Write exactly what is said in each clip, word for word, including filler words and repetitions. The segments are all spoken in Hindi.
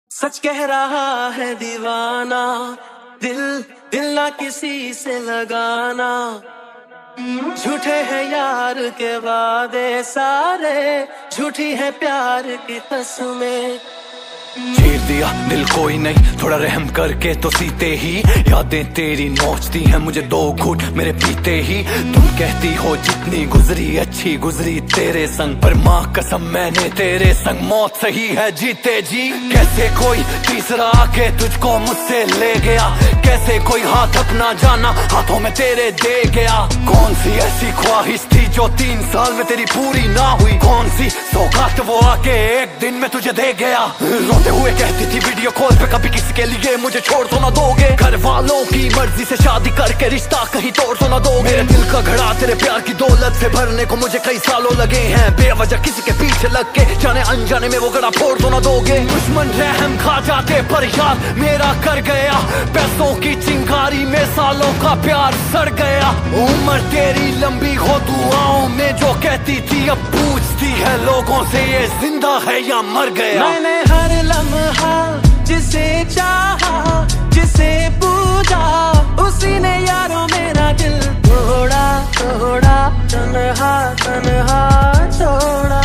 सच कह रहा है दीवाना, दिल दिल ना किसी से लगाना। झूठे हैं यार के वादे सारे, झूठी है प्यार की कसमें। चीर दिया दिल कोई नहीं, थोड़ा रहम करके तो सीते ही। यादें तेरी नोचती हैं मुझे दो घूंट मेरे पीते ही। तुम कहती हो जितनी गुजरी अच्छी गुजरी तेरे संग, पर माँ कसम मैंने तेरे संग मौत सही है जीते जी। कैसे कोई तीसरा आके तुझको मुझसे ले गया, कैसे कोई हाथ अपना जाना हाथों में तेरे दे गया। कौन सी ऐसी ख्वाहिश थी जो तीन साल में तेरी पूरी ना हुई, कौन सी सौगात वो आके एक दिन में तुझे दे गया। रोते हुए कहती थी वीडियो कॉल पे कभी किसी के लिए मुझे छोड़ तो ना दोगे। घर वालों की मर्जी से शादी करके रिश्ता कहीं तोड़ तो ना दोगे। मेरे दिल का घड़ा तेरे प्यार की दौलत से भरने को मुझे कई सालों लगे हैं, बेवजह किसी के पीछे लग के जाने अनजाने में वो घड़ा फोड़ तो ना दोगे। दुश्मन रहम खा जाते पर यार मेरा कर गया, पैसों की चिंगारी में सालों का प्यार सड़ गया। उम्र तेरी लंबी हो दुआओं में जो कहती थी, अब पूछती है लोगों से ये जिंदा है या मर गया। मैंने हर लम्हा जिसे चाहा जिसे पूजा, उसी ने यारों मेरा दिल तोड़ा तोड़ा, तन्हा तन्हा छोड़ा।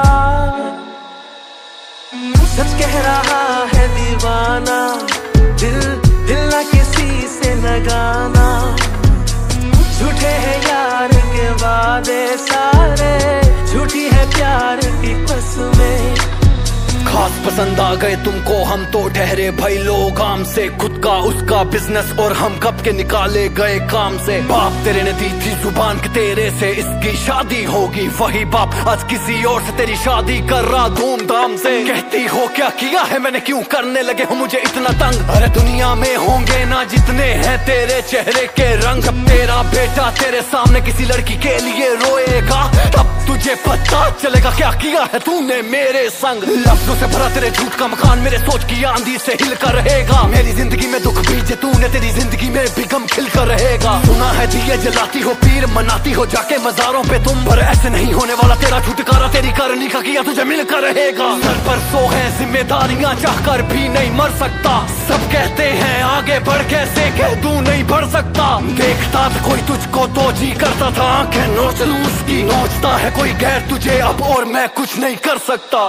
सच कह रहा है दीवाना, दिल दिल ना किसी से लगाना। झूठे हैं यार के वादे सारे, झूठी है प्यार की कसमें। खास पसंद आ गए तुमको हम तो ठहरे भाई लोग काम से, खुद का उसका बिजनेस और हम कब के निकाले गए काम से। बाप तेरे ने दी थी जुबान के तेरे से इसकी शादी होगी, वही बाप आज किसी और से तेरी शादी कर रहा धूमधाम से। कहती हो क्या किया है मैंने, क्यों करने लगे हो मुझे इतना तंग। अरे दुनिया में होंगे ना जितने हैं तेरे चेहरे के रंग, जब तेरा बेटा तेरे सामने किसी लड़की के लिए रोएगा तब तुझे पता चलेगा क्या किया है तूने मेरे संग। लफ्जों से भरा तेरे झूठ का मकान मेरे सोच की आंधी से हिल कर रहेगा। मेरी जिंदगी में दुख बीजे तूने, तेरी जिंदगी में भी गम खिल कर रहेगा। सुना है दिए जलाती हो पीर मनाती हो जाके मजारों पे तुम, पर ऐसे नहीं होने वाला तेरा छुटकारा, तेरी करनी का किया तुझे मिल कर रहेगा। सर पर सो है जिम्मेदारियां चाहकर भी नहीं मर सकता, सब कहते हैं आगे बढ़ कैसे कह तू नहीं बढ़ सकता। देखता था कोई तुझको तो जी करता था आंखें नोच लूं उसकी, नोचता है कोई गैर तुझे अब और मैं कुछ नहीं कर सकता।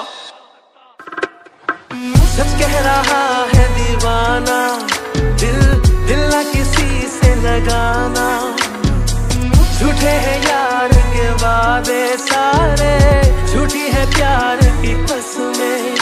सच कह रहा है दीवाना, दिल दिल ना किसी से लगाना। झूठे हैं यार के वादे सारे, झूठी है प्यार की कसमें।